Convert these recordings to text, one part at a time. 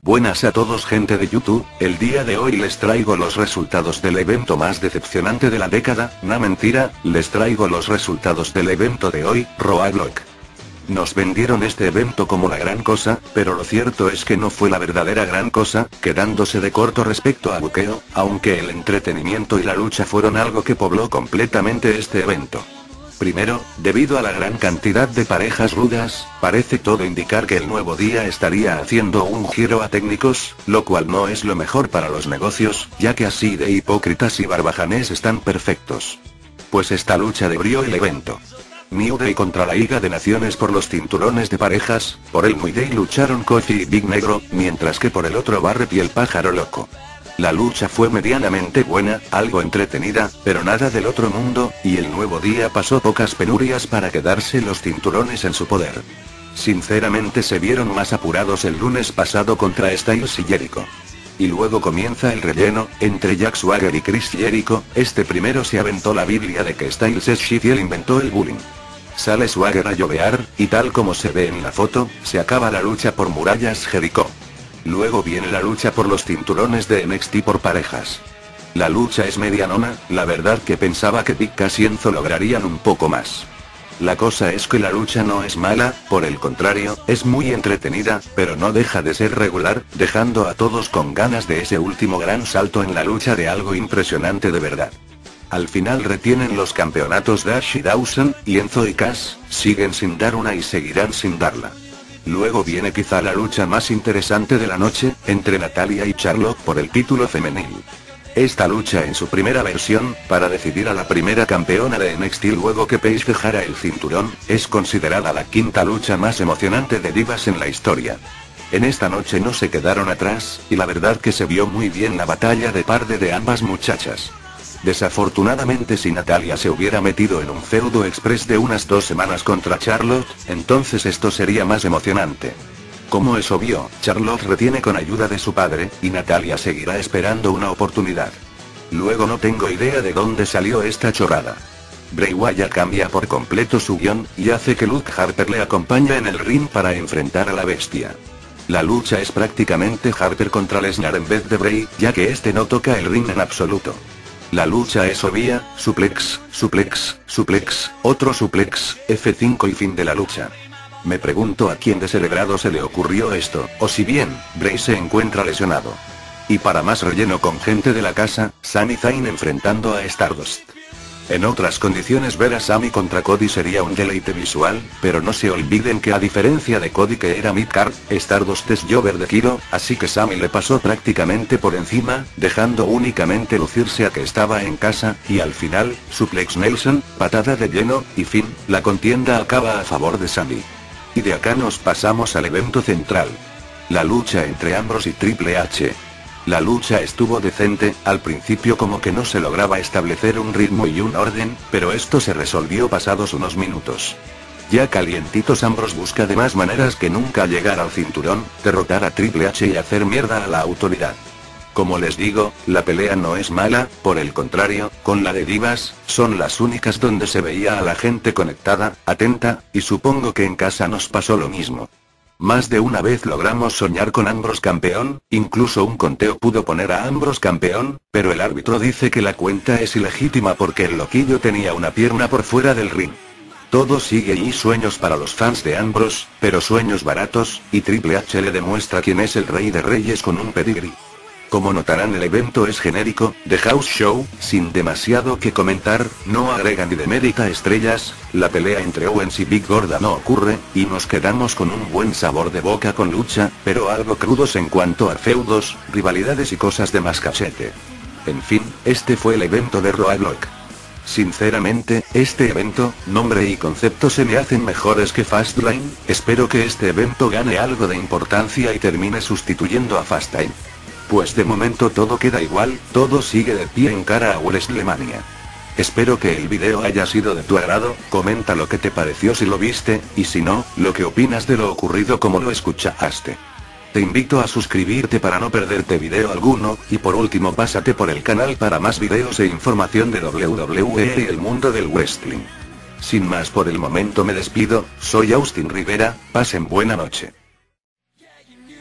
Buenas a todos gente de YouTube, el día de hoy les traigo los resultados del evento más decepcionante de la década, no mentira, les traigo los resultados del evento de hoy, Roblox. Nos vendieron este evento como la gran cosa, pero lo cierto es que no fue la verdadera gran cosa, quedándose de corto respecto a buqueo, aunque el entretenimiento y la lucha fueron algo que pobló completamente este evento. Primero, debido a la gran cantidad de parejas rudas, parece todo indicar que el nuevo día estaría haciendo un giro a técnicos, lo cual no es lo mejor para los negocios, ya que así de hipócritas y barbajanes están perfectos. Pues esta lucha debrió el evento. New Day contra la Liga de Naciones por los cinturones de parejas, por el New Day lucharon Kofi y Big Negro, mientras que por el otro Barrett y el Pájaro Loco. La lucha fue medianamente buena, algo entretenida, pero nada del otro mundo, y el nuevo día pasó pocas penurias para quedarse los cinturones en su poder. Sinceramente se vieron más apurados el lunes pasado contra Styles y Jericho. Y luego comienza el relleno, entre Jack Swagger y Chris Jericho, este primero se aventó la biblia de que Styles es shit y él inventó el bullying. Sale Swagger a llovear, y tal como se ve en la foto, se acaba la lucha por murallas Jericho. Luego viene la lucha por los cinturones de NXT por parejas. La lucha es medianona, la verdad que pensaba que Big Cass y Enzo lograrían un poco más. La cosa es que la lucha no es mala, por el contrario, es muy entretenida, pero no deja de ser regular, dejando a todos con ganas de ese último gran salto en la lucha de algo impresionante de verdad. Al final retienen los campeonatos Dash y Dawson, y Enzo y Cass siguen sin dar una y seguirán sin darla. Luego viene quizá la lucha más interesante de la noche, entre Natalya y Charlotte por el título femenil. Esta lucha en su primera versión, para decidir a la primera campeona de NXT luego que Paige dejara el cinturón, es considerada la quinta lucha más emocionante de divas en la historia. En esta noche no se quedaron atrás, y la verdad que se vio muy bien la batalla de par de ambas muchachas. Desafortunadamente si Natalya se hubiera metido en un feudo express de unas 2 semanas contra Charlotte, entonces esto sería más emocionante. Como es obvio, Charlotte retiene con ayuda de su padre, y Natalya seguirá esperando una oportunidad. Luego no tengo idea de dónde salió esta chorrada. Bray Wyatt cambia por completo su guión, y hace que Luke Harper le acompañe en el ring para enfrentar a la bestia. La lucha es prácticamente Harper contra Lesnar en vez de Bray, ya que este no toca el ring en absoluto. La lucha es obvia, suplex, suplex, suplex, otro suplex, F5 y fin de la lucha. Me pregunto a quién de celebrado se le ocurrió esto, o si bien, Bray se encuentra lesionado. Y para más relleno con gente de la casa, Sami Zayn enfrentando a Stardust. En otras condiciones ver a Sami contra Cody sería un deleite visual, pero no se olviden que a diferencia de Cody que era midcard, Stardust es Jover de Kiro, así que Sami le pasó prácticamente por encima, dejando únicamente lucirse a que estaba en casa, y al final, suplex Nelson, patada de lleno, y fin, la contienda acaba a favor de Sami. Y de acá nos pasamos al evento central. La lucha entre Ambrose y Triple H. La lucha estuvo decente, al principio como que no se lograba establecer un ritmo y un orden, pero esto se resolvió pasados unos minutos. Ya calientitos Ambrose busca de más maneras que nunca llegar al cinturón, derrotar a Triple H y hacer mierda a la autoridad. Como les digo, la pelea no es mala, por el contrario, con la de divas, son las únicas donde se veía a la gente conectada, atenta, y supongo que en casa nos pasó lo mismo. Más de una vez logramos soñar con Ambrose campeón, incluso un conteo pudo poner a Ambrose campeón, pero el árbitro dice que la cuenta es ilegítima porque el loquillo tenía una pierna por fuera del ring. Todo sigue y sueños para los fans de Ambrose, pero sueños baratos, y Triple H le demuestra quién es el rey de reyes con un pedigrí. Como notarán el evento es genérico, de house show, sin demasiado que comentar, no agrega ni demérita estrellas, la pelea entre Owens y Big Gorda no ocurre, y nos quedamos con un buen sabor de boca con lucha, pero algo crudos en cuanto a feudos, rivalidades y cosas de más cachete. En fin, este fue el evento de Roblox. Sinceramente, este evento, nombre y concepto se me hacen mejores que Fastlane, espero que este evento gane algo de importancia y termine sustituyendo a Fastlane. Pues de momento todo queda igual, todo sigue de pie en cara a WrestleMania. Espero que el video haya sido de tu agrado, comenta lo que te pareció si lo viste, y si no, lo que opinas de lo ocurrido como lo escuchaste. Te invito a suscribirte para no perderte video alguno, y por último pásate por el canal para más videos e información de WWE y el mundo del wrestling. Sin más por el momento me despido, soy Austin Rivera, pasen buena noche.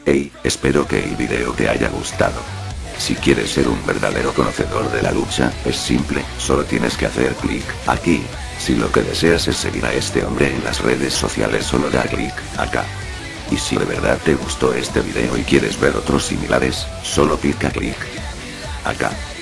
Hey, espero que el video te haya gustado. Si quieres ser un verdadero conocedor de la lucha, es simple, solo tienes que hacer clic aquí. Si lo que deseas es seguir a este hombre en las redes sociales, solo da clic acá. Y si de verdad te gustó este video y quieres ver otros similares, solo pica clic acá.